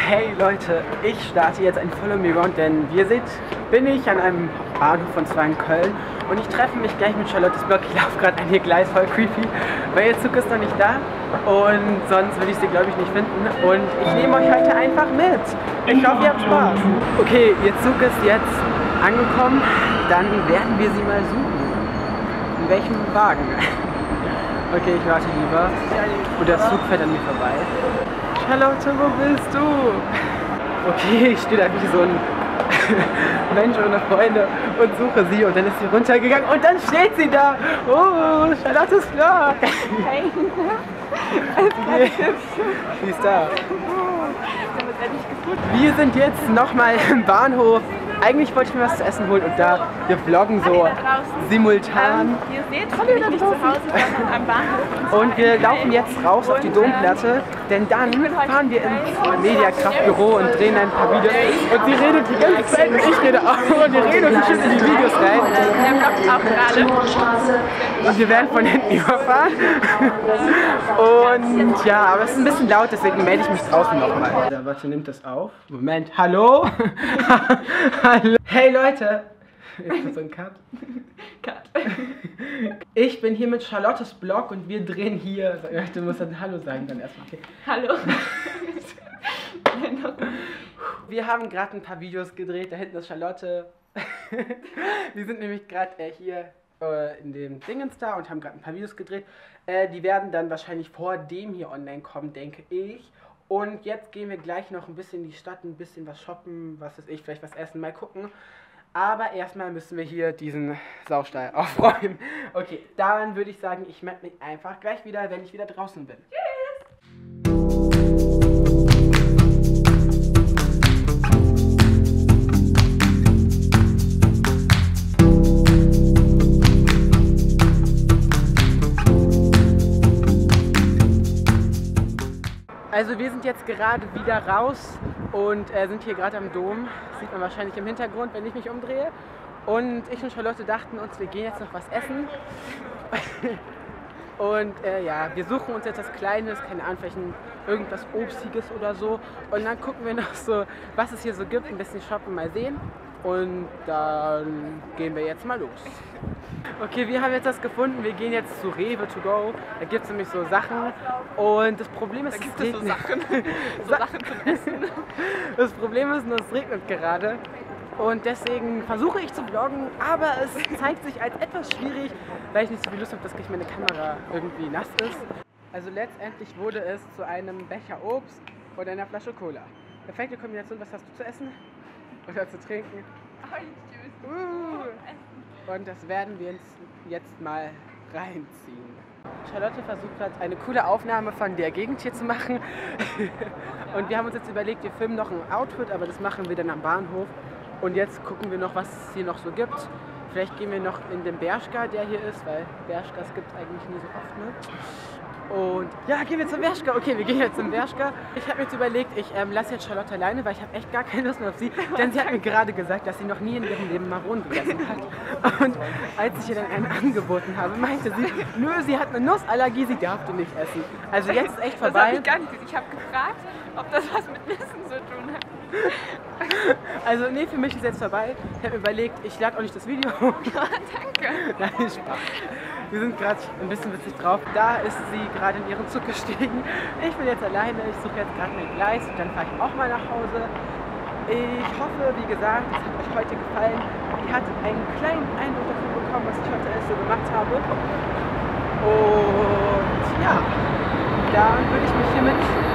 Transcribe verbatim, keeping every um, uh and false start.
Hey Leute, ich starte jetzt ein Follow Me Round, denn wie ihr seht, bin ich an einem Bahnhof von zwar in Köln und ich treffe mich gleich mit Charlottes Blog. Ich laufe gerade an ihr Gleis, voll creepy, weil ihr Zug ist noch nicht da und sonst will ich sie, glaube ich, nicht finden und ich nehme euch heute einfach mit. Ich hoffe, ihr habt Spaß. Okay, ihr Zug ist jetzt angekommen, dann werden wir sie mal suchen. In welchem Wagen? Okay, ich warte lieber und der Zug fährt an mir vorbei. Charlotte, wo bist du? Okay, ich stehe da wie so ein Mensch ohne Freunde und suche sie und dann ist sie runtergegangen und dann steht sie da. Oh, Charlottes Vlog. Hey. Okay. Sie ist da. Wir sind jetzt nochmal im Bahnhof. Eigentlich wollte ich mir was zu essen holen und da wir vloggen so simultan. Ähm, ihr seht, ich bin nicht zu Hause, sondern am Bahnhof. Und wir laufen jetzt raus auf die Domplatte, denn dann fahren wir ins Mediakraft-Büro und drehen ein paar Videos. Und sie redet die ganze Zeit und ich rede auch und wir reden uns bestimmt in die Videos rein. Der vloggt auch gerade. Und wir werden von hinten überfahren. Und ja, aber es ist ein bisschen laut, deswegen melde ich mich draußen nochmal. Ja, warte, nimmt das auf. Moment, hallo? Hallo? Hey Leute! Ist das so ein Cut? Cut. Ich bin hier mit Charlottes Blog und wir drehen hier. Du musst dann Hallo sagen dann erstmal. Okay. Hallo. Wir haben gerade ein paar Videos gedreht, da hinten ist Charlotte. Wir sind nämlich gerade äh, hier äh, in dem Dingens da und haben gerade ein paar Videos gedreht. Äh, die werden dann wahrscheinlich vor dem hier online kommen, denke ich. Und jetzt gehen wir gleich noch ein bisschen in die Stadt, ein bisschen was shoppen, was weiß ich, vielleicht was essen, mal gucken. Aber erstmal müssen wir hier diesen Saustall aufräumen. Okay, dann würde ich sagen, ich melde mich einfach gleich wieder, wenn ich wieder draußen bin. Also wir sind jetzt gerade wieder raus und äh, sind hier gerade am Dom. Das sieht man wahrscheinlich im Hintergrund, wenn ich mich umdrehe. Und ich und Charlotte dachten uns, wir gehen jetzt noch was essen. Und äh, ja, wir suchen uns jetzt was Kleines, keine Ahnung, vielleicht ein, irgendwas Obstiges oder so. Und dann gucken wir noch so, was es hier so gibt, ein bisschen shoppen, mal sehen. Und dann gehen wir jetzt mal los. Okay, wir haben jetzt das gefunden. Wir gehen jetzt zu Rewe to go. Da gibt es nämlich so Sachen. Und das Problem ist, da gibt es es so Sachen. so Sachen zum Essen. Das Problem ist nur, es regnet gerade. Und deswegen versuche ich zu vloggen, aber es zeigt sich als etwas schwierig, weil ich nicht so viel Lust habe, dass gleich meine Kamera irgendwie nass ist. Also letztendlich wurde es zu einem Becher Obst und einer Flasche Cola. Perfekte Kombination. Was hast du zu essen? Oder zu trinken? Uh. Und das werden wir uns jetzt mal reinziehen. Charlotte versucht gerade eine coole Aufnahme von der Gegend hier zu machen. Und wir haben uns jetzt überlegt, wir filmen noch ein Outfit, aber das machen wir dann am Bahnhof. Und jetzt gucken wir noch, was es hier noch so gibt. Vielleicht gehen wir noch in den Bershka, der hier ist, weil Bershkas gibt es eigentlich nie so oft, ne? Und ja, gehen wir zum Bershka. Okay, wir gehen jetzt zum Bershka. Ich habe mir jetzt überlegt, ich ähm, lasse jetzt Charlotte alleine, weil ich habe echt gar keine Lust mehr auf sie. Denn sie hat mir gerade gesagt, dass sie noch nie in ihrem Leben Maronen gegessen hat. Und als ich ihr dann einen angeboten habe, meinte sie, nö, sie hat eine Nussallergie, sie darf die nicht essen. Also jetzt ist echt vorbei. Das habe ich gar nicht gesehen. Ich habe gefragt, ob das was mit Nüssen zu tun hat. Also nee, für mich ist jetzt vorbei. Ich habe mir überlegt, ich lade auch nicht das Video hoch. Ja, danke. Nein, Spaß. Wir sind gerade ein bisschen witzig drauf. Da ist sie gerade in ihren Zug gestiegen. Ich bin jetzt alleine, ich suche jetzt gerade mein Gleis und dann fahre ich auch mal nach Hause. Ich hoffe, wie gesagt, es hat euch heute gefallen. Ihr hattet einen kleinen Eindruck davon bekommen, was ich heute alles so gemacht habe. Und ja, dann würde ich mich hiermit